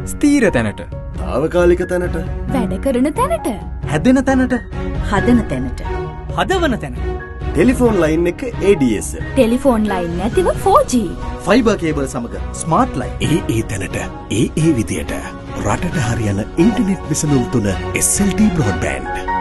ස්ථීර තැනට. තාවකාලික තැනට. වැඩ කරන තැනට. හැදෙන තැනට. හදන තැනට. හදවන තැන. ටෙලිෆෝන් ලයින් එක ADSL. ටෙලිෆෝන් ලයින් නැතිව 4G. ෆයිබර් කේබල් සමග ස්මාර්ට්ලයින්. ඒ තැනට ඒ විදියට රටට හරියන ඉන්ටර්නෙට් විසඳුම් තුන SLT Broadband.